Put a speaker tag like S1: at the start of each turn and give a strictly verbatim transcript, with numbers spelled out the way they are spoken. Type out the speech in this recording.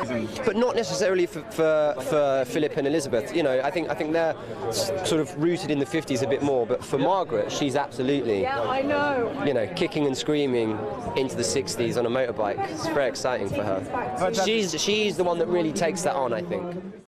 S1: but not necessarily for, for, for Philip and Elizabeth. You know, I think I think they're sort of rooted in the fifties a bit more. But for Margaret, she's absolutely,
S2: Yeah, I know.
S1: you know, kicking and screaming into the sixties on a motorbike. It's very exciting for her. She's she's the one that really takes that on, I think.